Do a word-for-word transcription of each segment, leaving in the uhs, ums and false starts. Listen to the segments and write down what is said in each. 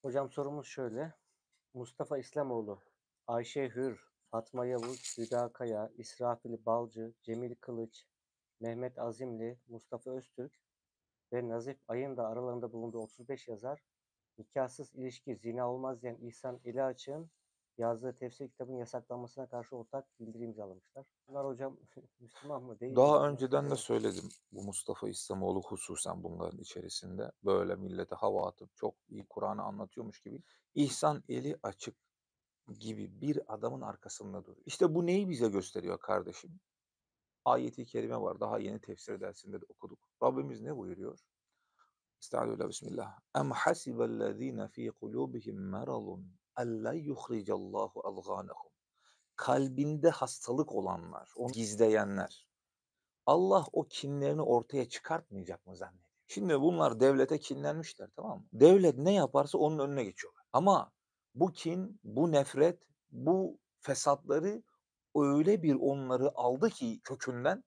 Hocam sorumuz şöyle. Mustafa İslamoğlu, Ayşe Hür, Fatma Yavuz, Hüda Kaya, İsrafil Balcı, Cemil Kılıç, Mehmet Azimli, Mustafa Öztürk ve Nazif Ay'ın da aralarında bulunduğu otuz beş yazar, nikâhsız ilişki zina olmaz diyen İhsan Eli Açık'ın yazdığı tefsir kitabının yasaklanmasına karşı ortak bildiri imzalamışlar. Bunlar hocam Müslüman mı değil mi? Daha Nasıl önceden de oluyor? söyledim. Bu Mustafa İslamoğlu hususen bunların içerisinde böyle millete hava atıp çok iyi Kur'an'ı anlatıyormuş gibi İhsan eli açık gibi bir adamın arkasında duruyor. İşte bu neyi bize gösteriyor kardeşim? Ayeti kerime var. Daha yeni tefsir dersinde de okuduk. Rabbimiz ne buyuruyor? Estağfirullah, bismillah. Em hasibellezine fi kulubihim meradun en yuhricallahu azganahum. Kalbinde hastalık olanlar, onu gizleyenler, Allah o kinlerini ortaya çıkartmayacak mı zannediyor? Şimdi bunlar devlete kinlenmişler, tamam mı? Devlet ne yaparsa onun önüne geçiyorlar. Ama bu kin, bu nefret, bu fesatları öyle bir onları aldı ki kökünden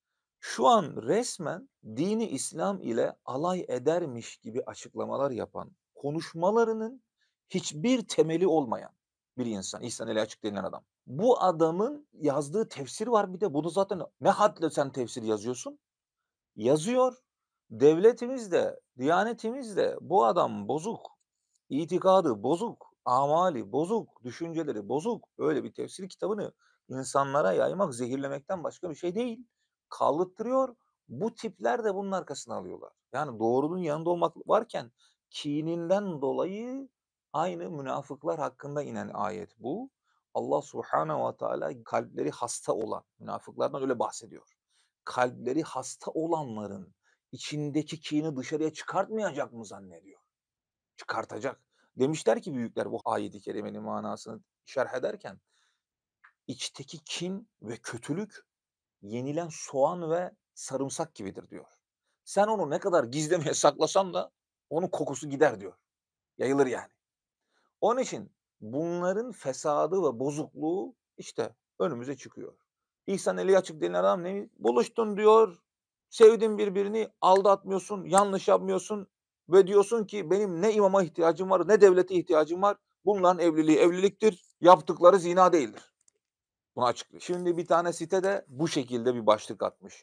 şu an resmen dini İslam ile alay edermiş gibi açıklamalar yapan, konuşmalarının hiçbir temeli olmayan bir insan. İhsan Eli Açık denilen adam. Bu adamın yazdığı tefsir var bir de. Bunu zaten ne hadle sen tefsir yazıyorsun? Yazıyor. Devletimiz de, diyanetimiz de bu adam bozuk, itikadı bozuk, amali bozuk, düşünceleri bozuk. Öyle bir tefsir kitabını insanlara yaymak, zehirlemekten başka bir şey değil. Kaldırttırıyor. Bu tipler de bunun arkasına alıyorlar. Yani doğrunun yanında olmak varken kininden dolayı aynı münafıklar hakkında inen ayet bu. Allah Subhanahu ve Teala kalpleri hasta olan münafıklardan öyle bahsediyor. Kalpleri hasta olanların içindeki kini dışarıya çıkartmayacak mı zannediyor? Çıkartacak. Demişler ki büyükler bu ayet-i kerimenin manasını şerh ederken, içteki kin ve kötülük yenilen soğan ve sarımsak gibidir diyor. Sen onu ne kadar gizlemeye saklasan da onun kokusu gider diyor. Yayılır yani. Onun için bunların fesadı ve bozukluğu işte önümüze çıkıyor. İhsan eli açık denilen adam ne? Buluştun diyor, sevdin birbirini, aldatmıyorsun, yanlış yapmıyorsun ve diyorsun ki benim ne imama ihtiyacım var, ne devlete ihtiyacım var. Bunların evliliği evliliktir, yaptıkları zina değildir. Bunu açıklıyor. Şimdi bir tane site de bu şekilde bir başlık atmış.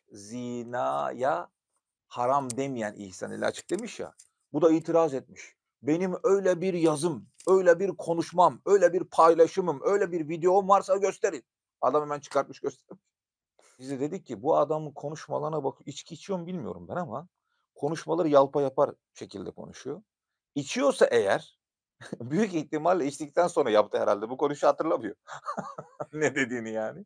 Zinaya haram demeyen İhsan eli açık demiş ya. Bu da itiraz etmiş. Benim öyle bir yazım, öyle bir konuşmam, öyle bir paylaşımım, öyle bir videom varsa gösterin. Adam hemen çıkartmış göstermiş. Biz de dedik ki bu adamın konuşmalarına bak, içki içiyor mu bilmiyorum ben ama konuşmaları yalpa yapar şekilde konuşuyor. İçiyorsa eğer büyük ihtimalle içtikten sonra yaptı herhalde. Bu konuşu hatırlamıyor. Ne dediğini yani.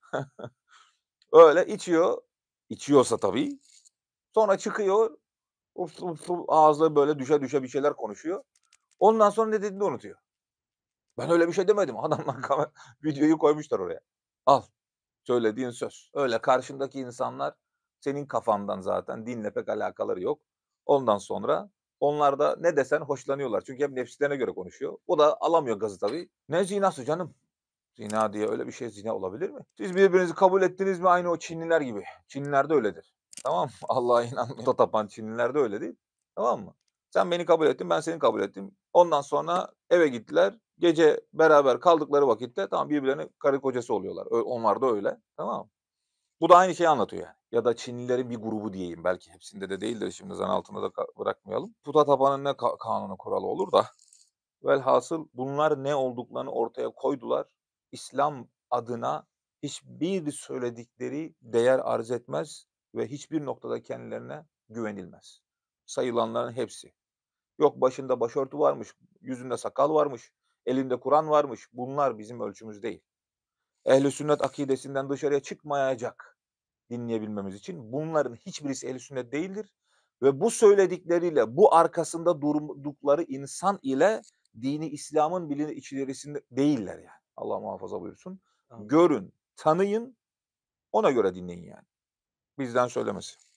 Öyle içiyor. İçiyorsa tabii. Sonra çıkıyor. Uf, uf, uf, ağzına böyle düşe düşe bir şeyler konuşuyor. Ondan sonra ne dediğini unutuyor. Ben öyle bir şey demedim. Adamlar kamer videoyu koymuşlar oraya. Al, söylediğin söz. Öyle karşındaki insanlar senin kafandan zaten dinle pek alakaları yok. Ondan sonra onlar da ne desen hoşlanıyorlar. Çünkü hep nefislerine göre konuşuyor. O da alamıyor gazı tabii. Ne zinası canım? Zina diye öyle bir şey zina olabilir mi? Siz birbirinizi kabul ettiniz mi aynı o Çinliler gibi. Çinliler de öyledir. Tamam mı? Allah'a inanmayan, puta tapan Çinliler de öyle değil. Tamam mı? Sen beni kabul ettin, ben seni kabul ettim. Ondan sonra eve gittiler. Gece beraber kaldıkları vakitte tamam birbirlerine karı kocası oluyorlar. Ö onlar da öyle. Tamam mı? Bu da aynı şeyi anlatıyor yani. Ya da Çinlilerin bir grubu diyeyim. Belki hepsinde de değildir. Şimdi zan altında da ka bırakmayalım. Puta tapanın ne ka kanunu kuralı olur da velhasıl bunlar ne olduklarını ortaya koydular. İslam adına hiçbir söyledikleri değer arz etmez ve hiçbir noktada kendilerine güvenilmez. Sayılanların hepsi. Yok başında başörtü varmış, yüzünde sakal varmış, elinde Kur'an varmış. Bunlar bizim ölçümüz değil. Ehl-i sünnet akidesinden dışarıya çıkmayacak dinleyebilmemiz için. Bunların hiçbirisi ehl-i sünnet değildir ve bu söyledikleriyle, bu arkasında durdukları insan ile dini İslam'ın bilini içerisinde değiller yani. Allah muhafaza buyursun. Anladım. Görün, tanıyın, ona göre dinleyin yani. Bizden söylemesi.